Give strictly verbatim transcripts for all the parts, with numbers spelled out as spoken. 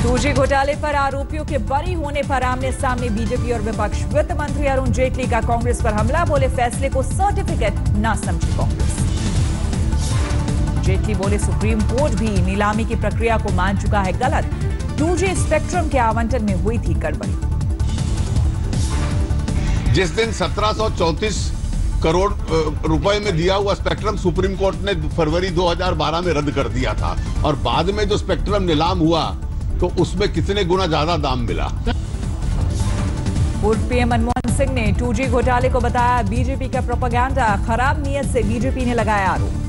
To जी घोटाले पर आरोपियों के बरी होने पर आमने सामने बीजेपी और विपक्ष। वित्त मंत्री अरुण जेटली का कांग्रेस पर हमला, बोले फैसले को सर्टिफिकेट ना समझे कांग्रेस। जेटली बोले सुप्रीम कोर्ट भी नीलामी की प्रक्रिया को मान चुका है गलत, टू जी स्पेक्ट्रम के आवंटन में हुई थी गड़बड़ी। जिस दिन सत्रह सौ चौंतीस करोड़ रुपए में दिया हुआ स्पेक्ट्रम सुप्रीम कोर्ट ने फरवरी दो हज़ार बारह में रद्द कर दिया था और बाद में जो स्पेक्ट्रम नीलाम हुआ तो उसमें कितने गुना ज्यादा दाम मिला। पूर्व पीएम मनमोहन सिंह ने टू जी घोटाले को बताया बीजेपी का प्रोपेगेंडा, खराब नीयत से बीजेपी ने लगाया आरोप।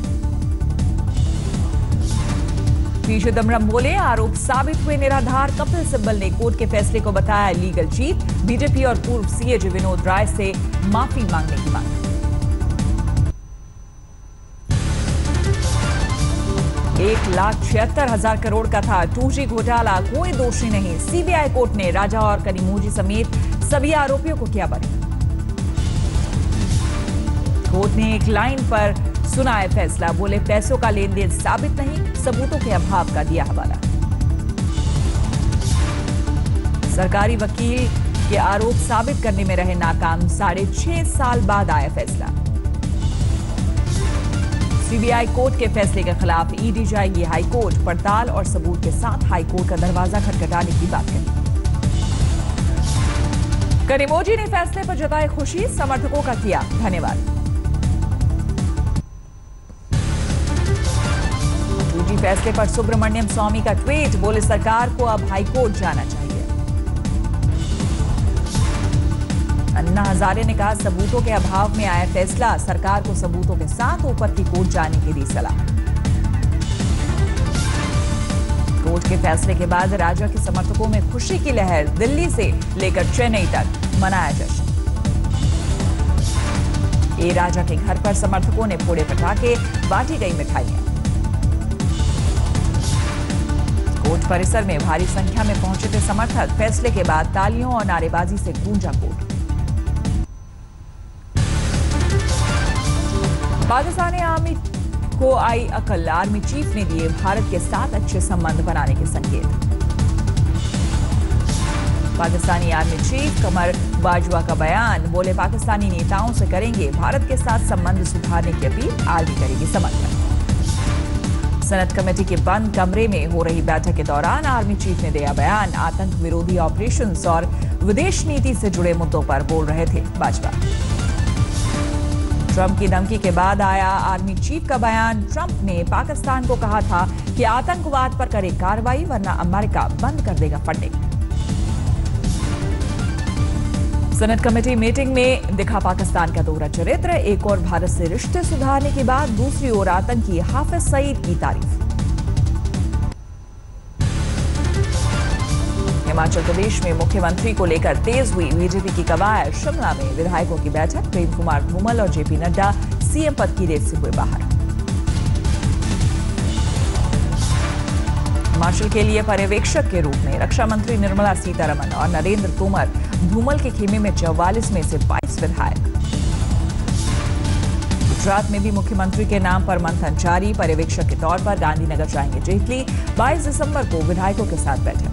पी चिदम्बरम बोले आरोप साबित हुए निराधार। कपिल सिब्बल ने कोर्ट के फैसले को बताया लीगल चीट। बीजेपी और पूर्व सीएजी विनोद राय से माफी मांगने की मांग। एक लाख छिहत्तर हजार करोड़ का था टू जी घोटाला, कोई दोषी नहीं। सीबीआई कोर्ट ने राजा और कनिमोझी समेत सभी आरोपियों को किया बरी। कोर्ट ने एक लाइन पर सुनाया फैसला, बोले पैसों का लेन देन साबित नहीं, सबूतों के अभाव का दिया हवाला। सरकारी वकील के आरोप साबित करने में रहे नाकाम, साढ़े छह साल बाद आया फैसला। सीबीआई कोर्ट के फैसले के खिलाफ ईडी जाएगी हाई कोर्ट, पड़ताल और सबूत के साथ हाई कोर्ट का दरवाजा खटखटाने की बात कही। कनिमोझी ने फैसले पर जताई खुशी, समर्थकों का किया धन्यवाद। टू जी फैसले पर सुब्रमण्यम स्वामी का ट्वीट, बोले सरकार को अब हाई कोर्ट जाना चाहिए। अन्ना हजारे ने कहा सबूतों के अभाव में आया फैसला, सरकार को सबूतों के साथ ऊपर की कोर्ट जाने की दी सलाह। कोर्ट के फैसले के बाद राजा के समर्थकों में खुशी की लहर, दिल्ली से लेकर चेन्नई तक मनाया जश्न। ए राजा के घर पर समर्थकों ने फोड़े पटाखे, बांटी गई मिठाइयां। कोर्ट परिसर में भारी संख्या में पहुंचे थे समर्थक। फैसले के बाद तालियों और नारेबाजी से गूंजा कोर्ट। पाकिस्तानी आर्मी को आई अकल, आर्मी चीफ ने दिए भारत के साथ अच्छे संबंध बनाने के संकेत। पाकिस्तानी आर्मी चीफ कमर बाजवा का बयान, बोले पाकिस्तानी नेताओं से करेंगे भारत के साथ संबंध सुधारने की अपील, आर्मी करेगी समर्थन। सेनेट कमेटी के बंद कमरे में हो रही बैठक के दौरान आर्मी चीफ ने दिया बयान, आतंक विरोधी ऑपरेशंस और विदेश नीति से जुड़े मुद्दों पर बोल रहे थे बाजवा। ट्रंप की धमकी के बाद आया आर्मी चीफ का बयान। ट्रंप ने पाकिस्तान को कहा था कि आतंकवाद पर करे कार्रवाई वरना अमेरिका बंद कर देगा फंडिंग। सेनेट कमेटी मीटिंग में दिखा पाकिस्तान का दोहरा चरित्र, एक और भारत से रिश्ते सुधारने के बाद दूसरी ओर आतंकी हाफिज सईद की तारीफ। हिमाचल प्रदेश में मुख्यमंत्री को लेकर तेज हुई बीजेपी की कवायद। शिमला में विधायकों की बैठक, प्रेम कुमार धूमल और जेपी नड्डा सीएम पद की रेस से हुए बाहर। हिमाचल के लिए पर्यवेक्षक के रूप में रक्षा मंत्री निर्मला सीतारमण और नरेंद्र तोमर, धूमल के खेमे में चौवालीस में से बाईस विधायक। गुजरात में भी मुख्यमंत्री के नाम पर मंथन जारी, पर्यवेक्षक के तौर पर गांधीनगर जाएंगे जेटली। बाईस दिसंबर को विधायकों के साथ बैठक।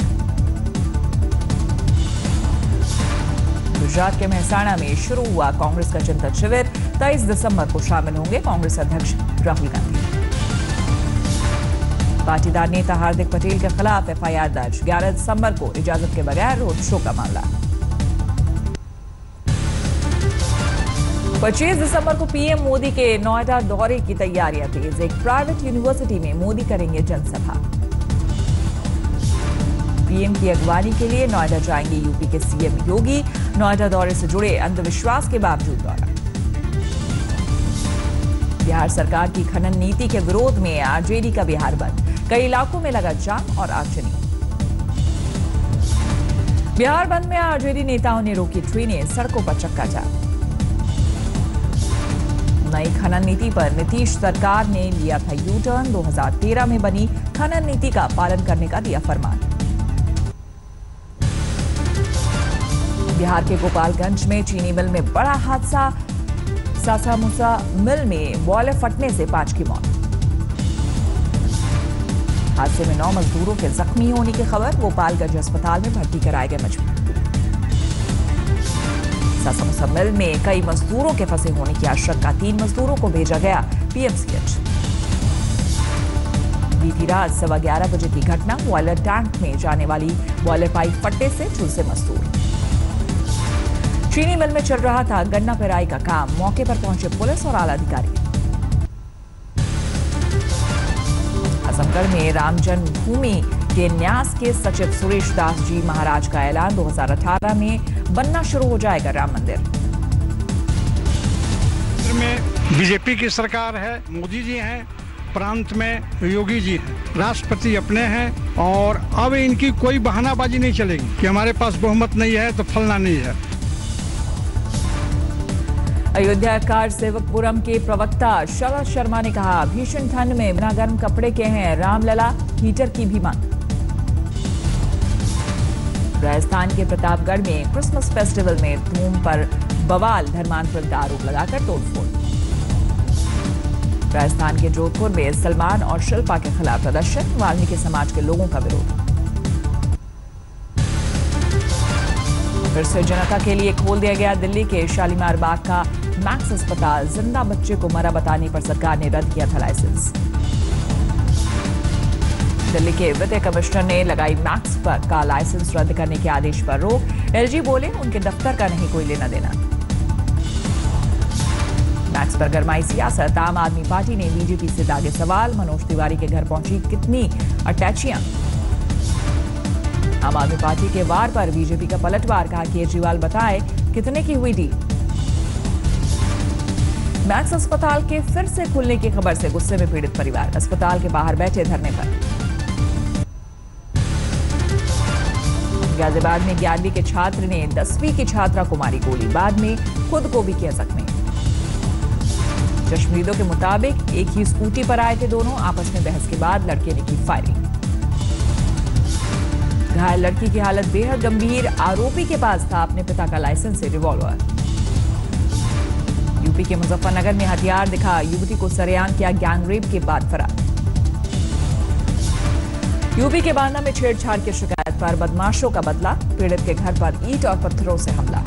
गुजरात के मेहसाणा में शुरू हुआ कांग्रेस का चिंतन शिविर, तेईस दिसंबर को शामिल होंगे कांग्रेस अध्यक्ष राहुल गांधी। पाटीदार नेता हार्दिक पटेल के खिलाफ एफआईआर दर्ज, ग्यारह दिसंबर को इजाजत के बगैर रोड शो का मामला। पच्चीस दिसंबर को पीएम मोदी के नोएडा दौरे की तैयारियां तेज, एक प्राइवेट यूनिवर्सिटी में मोदी करेंगे जनसभा। पीएम की अगवानी के लिए नोएडा जाएंगे यूपी के सीएम योगी, नोएडा दौरे से जुड़े अंधविश्वास के बावजूद दौरा। बिहार सरकार की खनन नीति के विरोध में आरजेडी का बिहार बंद, कई इलाकों में लगा जाम और आगजनी। बिहार बंद में आरजेडी नेताओं ने रोकी ट्रेनें, सड़कों पर चक्का जाम। नई खनन नीति पर नीतीश सरकार ने लिया था यू टर्न, दो हज़ार तेरह में बनी खनन नीति का पालन करने का दिया फरमान। बिहार के गोपालगंज में चीनी मिल में बड़ा हादसा, सासामुसा मिल में बॉयलर फटने से पांच की मौत। हादसे में नौ मजदूरों के जख्मी होने की खबर। गोपालगंज अस्पताल में भर्ती कराए गए मजदूर। सासामुसा मिल में कई मजदूरों के फंसे होने की आशंका। तीन मजदूरों को भेजा गया पीएमसीएच। बीती रात सवा ग्यारह बजे की घटना। बॉयलर टैंक में जाने वाली बॉयलर पाइप फटने से झुलसे मजदूर। चीनी मिल में चल रहा था गन्ना पेराई का काम। मौके पर पहुंचे पुलिस और आला अधिकारी। आजमगढ़ में राम जन्मभूमि के न्यास के सचिव सुरेश दास जी महाराज का ऐलान। दो हज़ार अठारह में बनना शुरू हो जाएगा राम मंदिर। में बीजेपी की सरकार है, मोदी जी हैं, प्रांत में योगी जी हैं, राष्ट्रपति अपने हैं और अब इनकी कोई बहानाबाजी नहीं चलेगी कि हमारे पास बहुमत नहीं है तो फलना नहीं है। अयोध्या कार सेवकपुरम के प्रवक्ता शरद शर्मा ने कहा, भीषण ठंड में बिना गर्म कपड़े के हैं रामलला, हीटर की भी मांग। राजस्थान के प्रतापगढ़ में क्रिसमस फेस्टिवल में धूम पर बवाल। धर्मांतरण का आरोप लगाकर तोड़फोड़। राजस्थान के जोधपुर में सलमान और शिल्पा के खिलाफ प्रदर्शन। वाल्मीकि समाज के लोगों का विरोध। फिर से जनता के लिए खोल दिया गया दिल्ली के शालीमार बाग का मैक्स अस्पताल। जिंदा बच्चे को मरा बताने पर सरकार ने रद्द किया था लाइसेंस। दिल्ली के वित्त कमिश्नर ने लगाई मैक्स पर का लाइसेंस रद्द करने के आदेश पर रोक। एलजी बोले उनके दफ्तर का नहीं कोई लेना देना। मैक्स पर गरमाई सियासत। आम आदमी पार्टी ने बीजेपी से दागे सवाल। मनोज तिवारी के घर पहुंची कितनी अटैचियां। आम आदमी पार्टी के वार पर बीजेपी का पलटवार। कहा केजरीवाल बताए कितने की हुई डील। मैक्स अस्पताल के फिर से खुलने की खबर से गुस्से में पीड़ित परिवार। अस्पताल के बाहर बैठे धरने पर। गाजियाबाद में ग्यारहवीं के छात्र ने दसवीं की छात्रा को मारी गोली। बाद में खुद को भी किया जख्मी। चश्मदीदों के मुताबिक एक ही स्कूटी पर आए थे दोनों। आपस में बहस के बाद लड़के ने की फायरिंग। घायल लड़की की हालत बेहद गंभीर। आरोपी के पास था अपने पिता का लाइसेंस से रिवॉल्वर। यूपी के मुजफ्फरनगर में हथियार दिखा युवती को सरेआम किया गैंगरेप के बाद फरार। यूपी के बांदा में छेड़छाड़ की शिकायत पर बदमाशों का बदला। पीड़ित के घर पर ईंट और पत्थरों से हमला।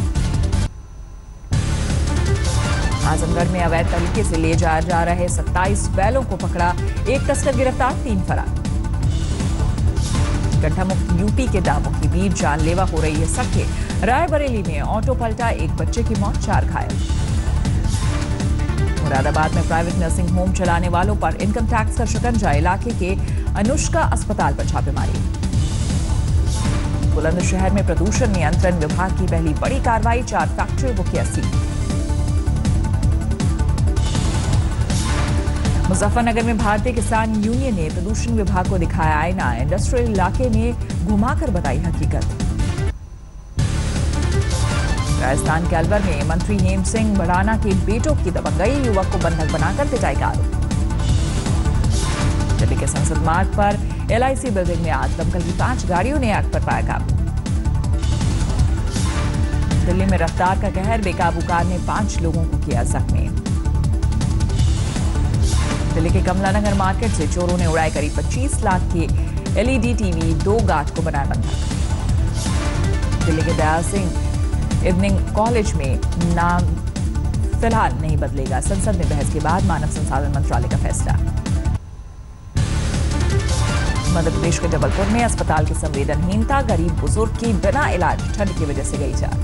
आजमगढ़ में अवैध तरीके से ले जाए जा रहे सत्ताईस बैलों को पकड़ा। एक तस्कर गिरफ्तार, तीन फरार। गड्ढा मुक्त यूपी के दामों की बीच जानलेवा हो रही है सख्ती। रायबरेली में ऑटो पलटा, एक बच्चे की मौत, चार घायल। मुरादाबाद में प्राइवेट नर्सिंग होम चलाने वालों पर इनकम टैक्स का शिकंजा। इलाके के अनुष्का अस्पताल पर छापेमारी। बुलंदशहर में प्रदूषण नियंत्रण विभाग की पहली बड़ी कार्रवाई। चार फैक्ट्रियों को किया सील। मुजफ्फरनगर में भारतीय किसान यूनियन ने प्रदूषण विभाग को दिखाया आईना। इंडस्ट्रियल इलाके में घुमाकर बताई हकीकत। राजस्थान के अलवर में मंत्री हेम सिंह भड़ाना के बेटों की दबंगई। युवक को बंधक बनाकर पिटाई का आरोप। दिल्ली के संसद मार्ग पर एलआईसी बिल्डिंग में आग। दमकल की पांच गाड़ियों ने आग पर पाया काबू। दिल्ली में रफ्तार का कहर। बेकाबू कार ने पांच लोगों को किया जख्मी। दिल्ली के कमलानगर मार्केट से चोरों ने उड़ाए करीब पच्चीस लाख के एलईडी टीवी। दो गार्ड को बनाया बंधक। दिल्ली के दयाल सिंह इवनिंग कॉलेज में नाम फिलहाल नहीं बदलेगा। संसद में बहस के बाद मानव संसाधन मंत्रालय का फैसला। मध्य प्रदेश के जबलपुर में अस्पताल की संवेदनहीनता। गरीब बुजुर्ग की बिना इलाज ठंड की वजह से गई जान।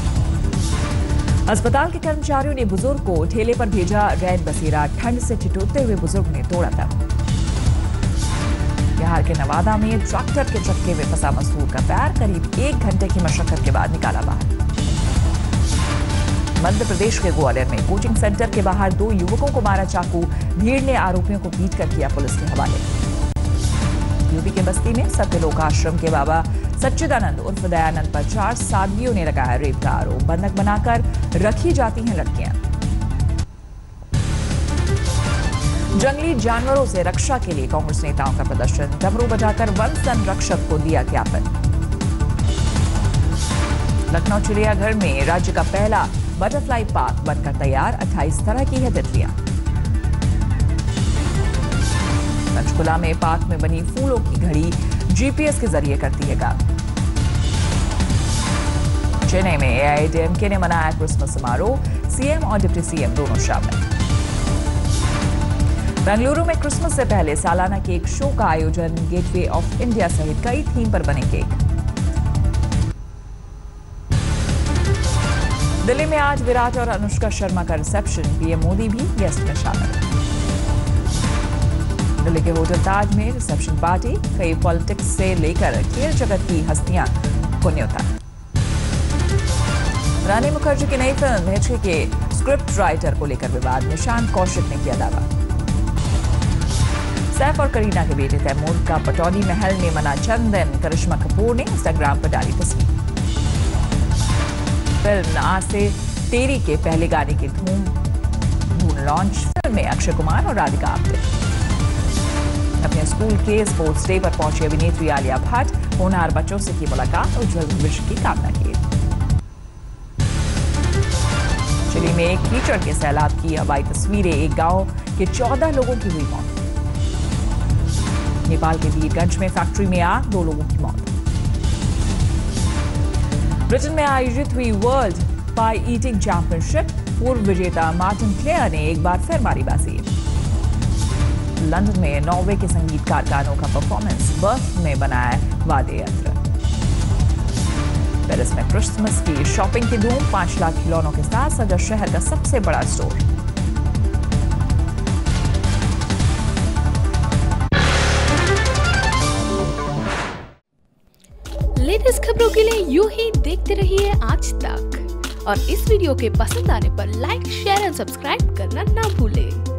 अस्पताल के कर्मचारियों ने बुजुर्ग को ठेले पर भेजा। रैन बसेरा। ठंड से ठिठुरते हुए बुजुर्ग ने तोड़ा दम। बिहार के नवादा में ट्रैक्टर के चक्के में फंसा मजदूर का पैर। करीब एक घंटे की मशक्कत के बाद निकाला बाहर। मध्य प्रदेश के ग्वालियर में कोचिंग सेंटर के बाहर दो युवकों को मारा चाकू। भीड़ ने आरोपियों को पीटकर किया पुलिस के हवाले। यूपी के बस्ती में सत्यलोक आश्रम के बाबा सच्चिदानंद उर्फ दयानंद पर चार साध्वियों ने लगाया रेप का आरोप। बंधक बनाकर रखी जाती हैं लड़कियां। जंगली जानवरों से रक्षा के लिए कांग्रेस नेताओं का प्रदर्शन। डमरू बजाकर वन संरक्षक को दिया ज्ञापन। लखनऊ चिड़ियाघर में राज्य का पहला बटरफ्लाई पार्क बनकर तैयार। अट्ठाईस तरह की है तितलियां। पंचकुला में पार्क में बनी फूलों की घड़ी जीपीएस के जरिए करती है काम। चेन्नई में एआईएडीएमके ने मनाया क्रिसमस समारोह, सीएम और डिप्टी सीएम दोनों शामिल। बेंगलुरु में क्रिसमस से पहले सालाना केक शो का आयोजन, गेटवे ऑफ इंडिया सहित कई थीम पर बने केक। दिल्ली में आज विराट और अनुष्का शर्मा का रिसेप्शन, पीएम मोदी भी गेस्ट में शामिल। दिल्ली के होटल ताज में रिसेप्शन पार्टी, कई पॉलिटिक्स से लेकर खेल जगत की हस्तियां को न्योता। रानी मुखर्जी की नई फिल्म हिचकी के स्क्रिप्ट राइटर को लेकर विवाद, निशांत कौशिक ने किया दावा। सैफ और करीना के बेटे तैमूर का पटौदी महल में मना जन्मदिन, करिश्मा कपूर ने इंस्टाग्राम पर डाली तस्वीर। फिल्म आज से तेरी के पहले गाने की धूम धूम लॉन्च। फिल्म में अक्षय कुमार और राधिका आप्टे। अपने स्कूल के स्पोर्ट्स डे पर पहुंची अभिनेत्री आलिया भट्ट, होनहार बच्चों से की मुलाकात, उज्जवल भविष्य की कामना की। चिली में एक कीचड़ के सैलाब की हवाई तस्वीरें, एक गांव के चौदह लोगों की हुई मौत। नेपाल के वीरगंज में फैक्ट्री में आग, दो लोगों की मौत। ब्रिटेन में आयोजित हुई वर्ल्ड पाई ईटिंग चैंपियनशिप, पूर्व विजेता मार्टिन क्लेयर ने एक बार फिर मारी बाजी। लंदन में नॉर्वे के संगीतकार गानों का परफॉर्मेंस, बर्फ में बनाया वाद्य यंत्र। पेरिस में क्रिसमस की शॉपिंग की धूम, पांच लाख खिलौनों के साथ सजा शहर का सबसे बड़ा स्टोर। लेटेस्ट खबरों के लिए यूं ही देखते रहिए आज तक, और इस वीडियो के पसंद आने पर लाइक, शेयर एंड सब्सक्राइब करना ना भूलें।